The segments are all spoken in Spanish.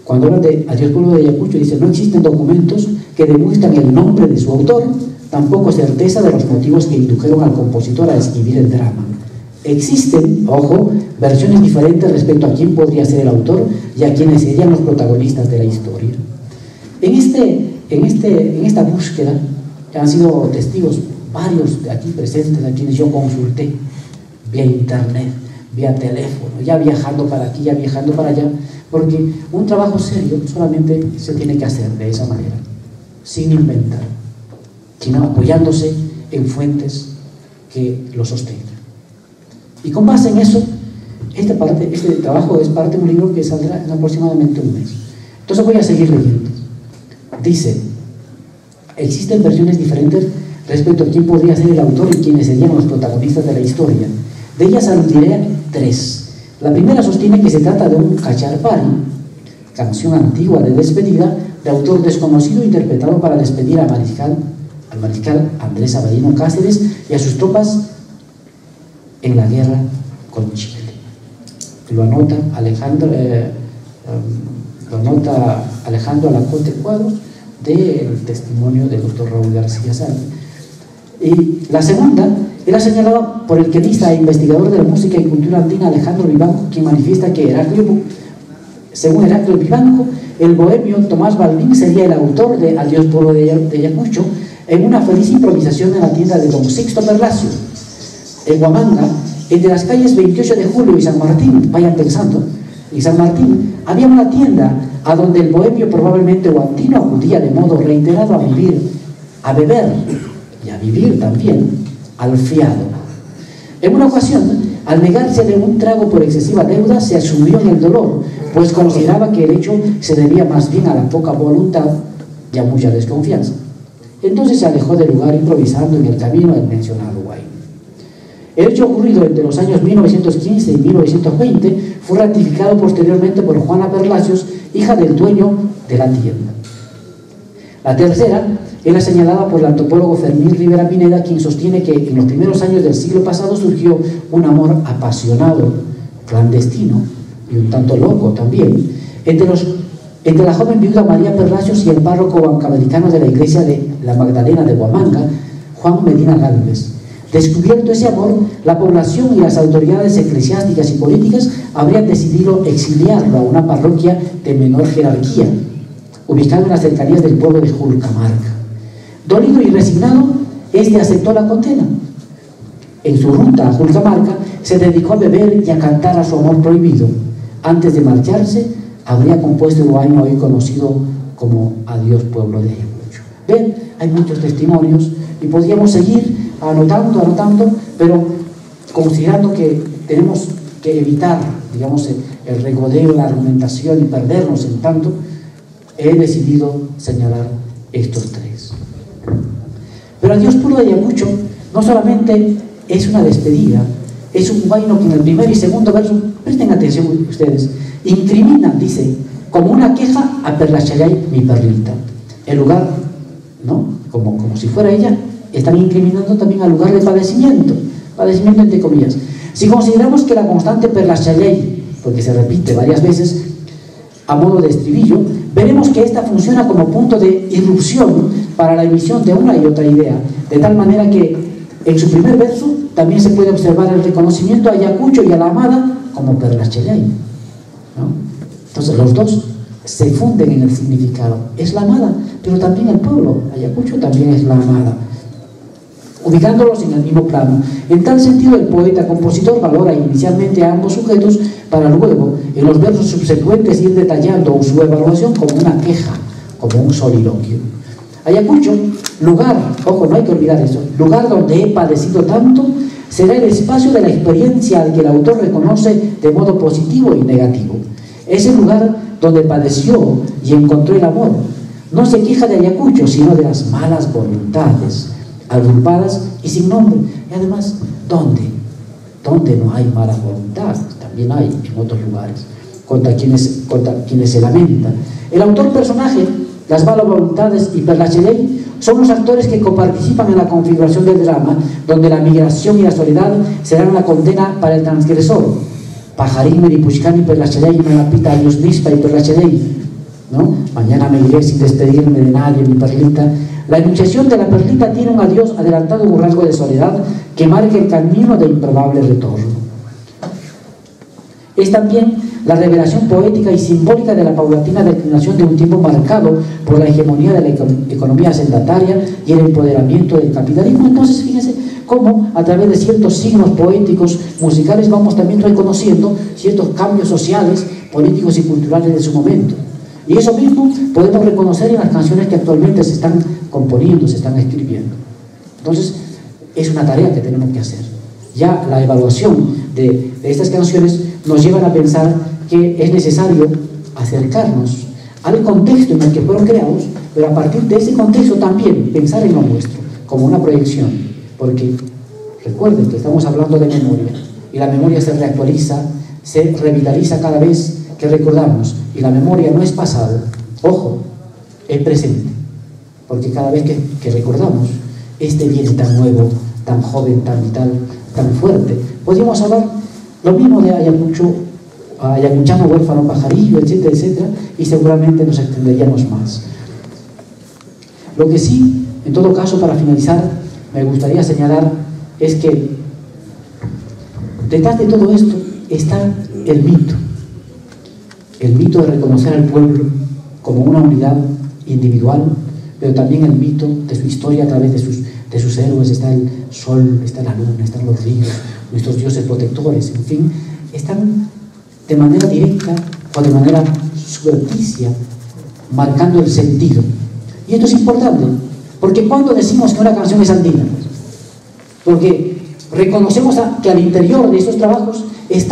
Cuando hablan de Adiós pueblo de Ayacucho, dice: no existen documentos que demuestran el nombre de su autor, tampoco certeza de los motivos que indujeron al compositor a escribir el drama. Existen, ojo, versiones diferentes respecto a quién podría ser el autor y a quiénes serían los protagonistas de la historia. En esta búsqueda han sido testigos varios de aquí presentes, a quienes yo consulté vía internet, vía teléfono, ya viajando para aquí, ya viajando para allá, porque un trabajo serio solamente se tiene que hacer de esa manera, sin inventar, sino apoyándose en fuentes que lo sostengan. Y con base en eso, este trabajo es parte de un libro que saldrá en aproximadamente un mes. Entonces voy a seguir leyendo. Dice: existen versiones diferentes respecto a quién podría ser el autor y quiénes serían los protagonistas de la historia. De ellas aludiré 3. La primera sostiene que se trata de un cacharpari, canción antigua de despedida, de autor desconocido, interpretado para despedir al mariscal Andrés Avellino Cáceres y a sus tropas en la guerra con Chile. Lo anota Alejandro Alacote Cuadros del testimonio del doctor Raúl García Sáenz. Y la segunda era señalada por el quenista e investigador de la música y cultura andina Alejandro Vivanco, quien manifiesta que según Heraclio Vivanco, el bohemio Tomás Balbín sería el autor de Adiós pueblo de Ayacucho, en una feliz improvisación en la tienda de don Sixto Perlacio en Huamanga, entre las calles 28 de Julio y San Martín. Vayan pensando, en San Martín había una tienda a donde el bohemio, probablemente guantino, acudía de modo reiterado a beber y a vivir también al fiado. En una ocasión, al negarse de un trago por excesiva deuda, se asumió en el dolor, pues consideraba que el hecho se debía más bien a la poca voluntad y a mucha desconfianza. Entonces se alejó del lugar improvisando en el camino el mencionado guay. El hecho ocurrido entre los años 1915 y 1920 fue ratificado posteriormente por Juana Perlacios, hija del dueño de la tienda. La tercera era señalada por el antropólogo Fermín Rivera Pineda, quien sostiene que en los primeros años del siglo pasado surgió un amor apasionado, clandestino y un tanto loco también, entre la joven viuda María Perlacios y el párroco bancamericano de la iglesia de la Magdalena de Huamanga, Juan Medina Gálvez. Descubierto ese amor, la población y las autoridades eclesiásticas y políticas habrían decidido exiliarlo a una parroquia de menor jerarquía, ubicada en las cercanías del pueblo de Julcamarca. Dolido y resignado, este aceptó la condena. En su ruta a Julcamarca se dedicó a beber y a cantar a su amor prohibido. Antes de marcharse, habría compuesto el guayno hoy conocido como Adiós pueblo de Ayacucho. Ven, hay muchos testimonios y podríamos seguir anotando, pero considerando que tenemos que evitar, digamos, el regodeo, la argumentación y perdernos en tanto, he decidido señalar estos 3. Pero Adiós pueblo de Ayacucho no solamente es una despedida, es un guayno que en el primer y segundo verso, presten atención ustedes, incrimina, dice, como una queja a Perlachayay, mi perlita. El lugar, ¿no? Como si fuera ella, están incriminando también al lugar de padecimiento entre comillas. Si consideramos que la constante Perlachayay, porque se repite varias veces a modo de estribillo, veremos que esta funciona como punto de irrupción para la emisión de una y otra idea, de tal manera que en su primer verso también se puede observar el reconocimiento a Ayacucho y a la amada como Perlachayay, ¿no? Entonces los dos se funden en el significado. Es la amada, pero también el pueblo. Ayacucho también es la amada, ubicándolos en el mismo plano. En tal sentido, el poeta-compositor valora inicialmente a ambos sujetos para luego, en los versos subsecuentes, ir detallando su evaluación como una queja, como un soliloquio. Ayacucho, lugar, ojo, no hay que olvidar eso, lugar donde he padecido tanto, será el espacio de la experiencia al que el autor reconoce de modo positivo y negativo. Es el lugar donde padeció y encontró el amor. No se queja de Ayacucho, sino de las malas voluntades, agrupadas y sin nombre. Y además, ¿dónde no hay mala voluntad? También hay en otros lugares, contra quienes se lamenta. El autor-personaje, las malas voluntades y Perlachayay son los actores que coparticipan en la configuración del drama, donde la migración y la soledad serán la condena para el transgresor. Pajarín, Meripuchcán y Perlachayay, Manapita, Ayusnispa y Perlachayay, ¿no? Mañana me iré sin despedirme de nadie, mi perlita. La enunciación de la perlita tiene un adiós adelantado en un rasgo de soledad que marca el camino de improbable retorno. Es también la revelación poética y simbólica de la paulatina declinación de un tiempo marcado por la hegemonía de la economía sendataria y el empoderamiento del capitalismo. Entonces, fíjense cómo a través de ciertos signos poéticos, musicales, vamos también reconociendo ciertos cambios sociales, políticos y culturales de su momento. Y eso mismo podemos reconocer en las canciones que actualmente se están componiendo, se están escribiendo. Entonces, es una tarea que tenemos que hacer. Ya la evaluación de estas canciones nos llevan a pensar que es necesario acercarnos al contexto en el que fueron creados, pero a partir de ese contexto también pensar en lo nuestro, como una proyección. Porque recuerden que estamos hablando de memoria, y la memoria se reactualiza, se revitaliza cada vez que recordamos, y la memoria no es pasado, ojo, es presente, porque cada vez que recordamos, este viene tan nuevo, tan joven, tan vital, tan fuerte. Podríamos hablar lo mismo de Ayacuchano, huérfano, pajarillo, etcétera, etcétera, y seguramente nos extenderíamos más. Lo que sí, en todo caso, para finalizar, me gustaría señalar es que detrás de todo esto está el mito de reconocer al pueblo como una unidad individual, pero también el mito de su historia a través de sus héroes. Está el sol, está la luna, están los ríos, nuestros dioses protectores, en fin, están de manera directa o de manera subrepticia marcando el sentido. Y esto es importante, porque cuando decimos que una canción es andina, porque reconocemos que al interior de estos trabajos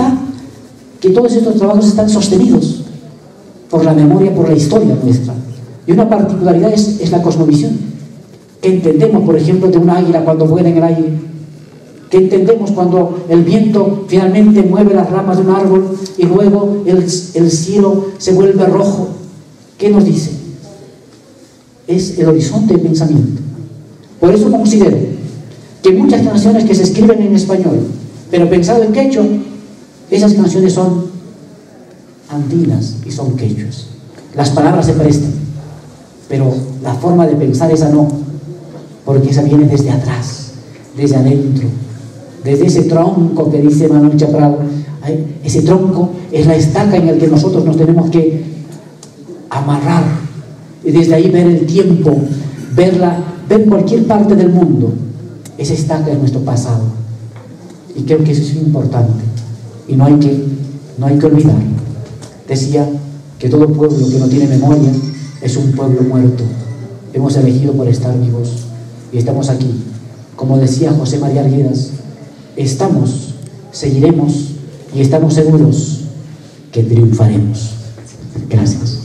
que todos estos trabajos están sostenidos por la memoria, por la historia nuestra. Y una particularidad es la cosmovisión. ¿Qué entendemos, por ejemplo, de un águila cuando vuela en el aire? ¿Qué entendemos cuando el viento finalmente mueve las ramas de un árbol y luego el cielo se vuelve rojo? ¿Qué nos dice? Es el horizonte de pensamiento. Por eso considero que muchas canciones que se escriben en español, pero pensado en quechua, esas canciones son andinas y son quechuas. Las palabras se prestan, pero la forma de pensar esa no, porque esa viene desde atrás, desde adentro, desde ese tronco que dice Manuel Chaprado. Ese tronco es la estaca en el que nosotros nos tenemos que amarrar, y desde ahí ver el tiempo, ver cualquier parte del mundo. Esa estaca es nuestro pasado, y creo que eso es importante, y no hay que olvidar. Decía que todo pueblo que no tiene memoria es un pueblo muerto. Hemos elegido por estar vivos y estamos aquí. Como decía José María Arguedas, estamos, seguiremos y estamos seguros que triunfaremos. Gracias.